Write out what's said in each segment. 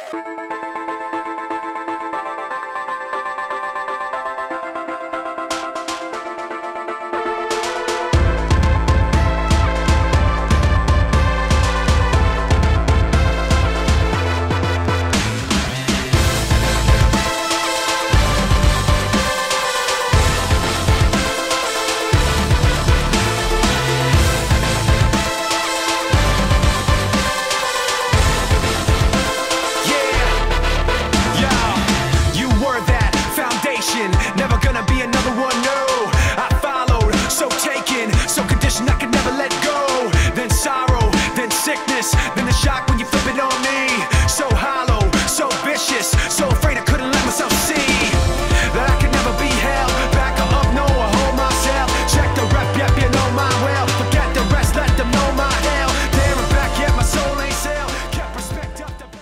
Never gonna be another one, no. I followed, so taken, so conditioned I could never let go. Then sorrow, then sickness, then the shock when you flip it on me. So hollow, so vicious, so afraid I couldn't let myself see that I could never be held back or up, no, or hold myself. Check the rep, yep, you know my well. Forget the rest, let them know my hell. There and back, yet my soul ain't sell. Kept respect up the best.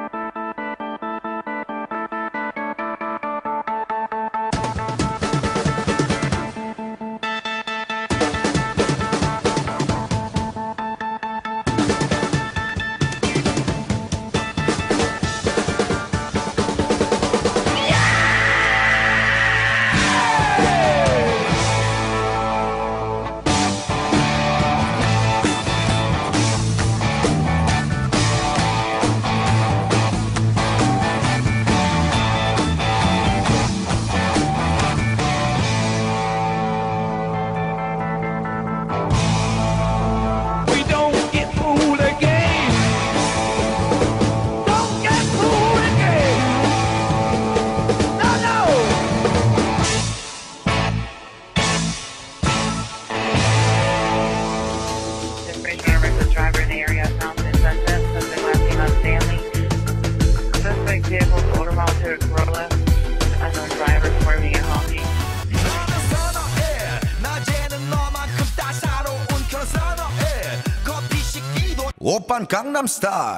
오빤 강남스타일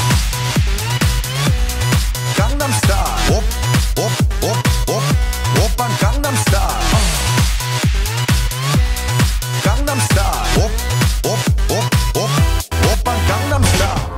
강남스타일 오빤 강남스타일 강남스타일 오빤 강남스타일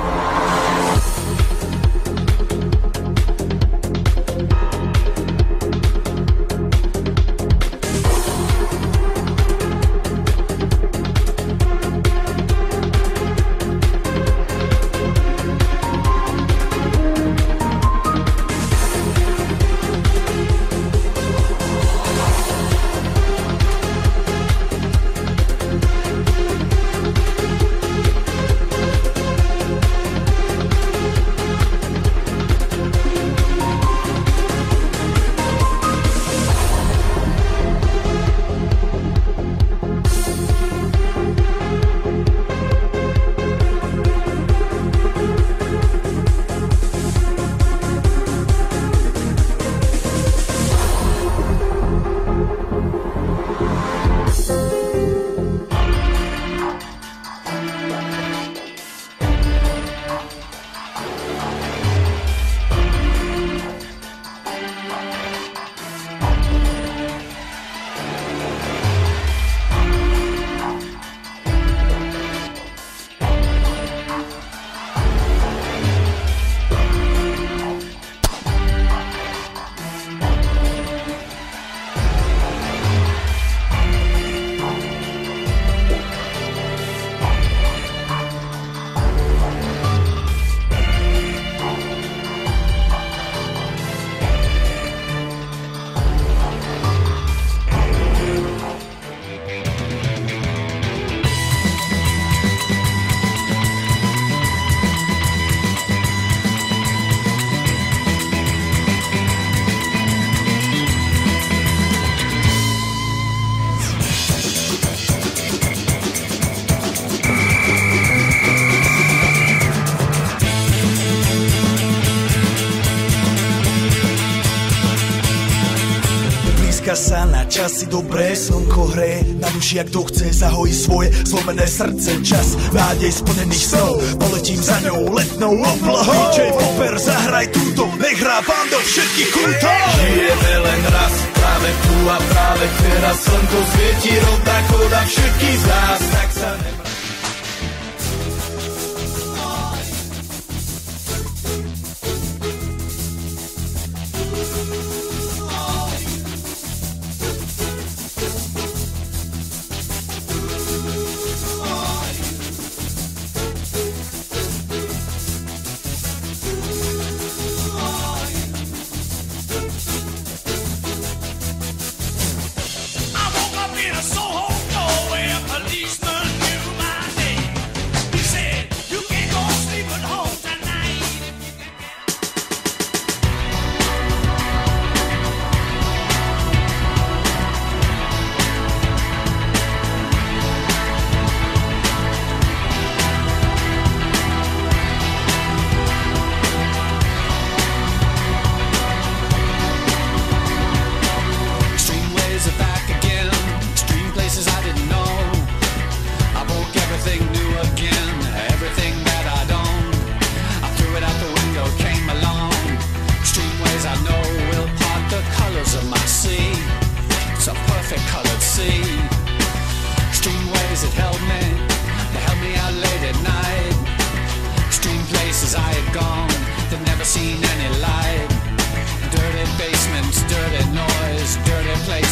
Sa na časy dobré, slnko hreje na duši, jak to chce, zahojí svoje zlomené srdce. Čas nádej splnených snov, poletím za ňou letnou oblohou. DJ Popper, zahraj túto, nech hrá vám do všetkých kútov. Žijeme len raz, práve tu a práve teraz. Slnko svieti rovnako na všetkých z nás, tak sa nemá.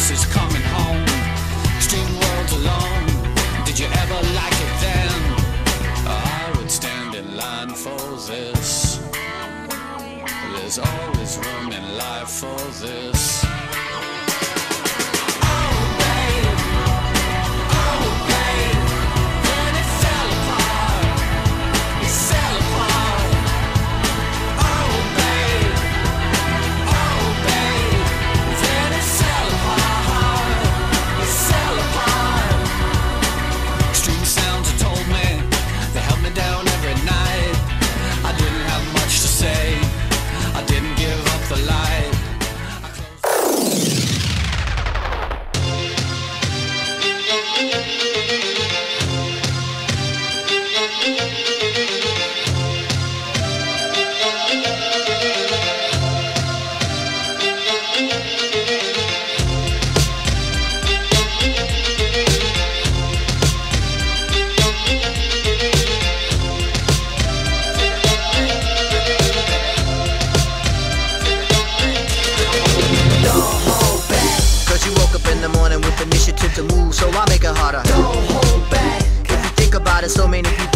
This is coming home. Extreme world alone. Did you ever like it then? I would stand in line for this. There's always room in life for this. Initiative to move, so I make it harder. Don't hold back. If you think about it, so many people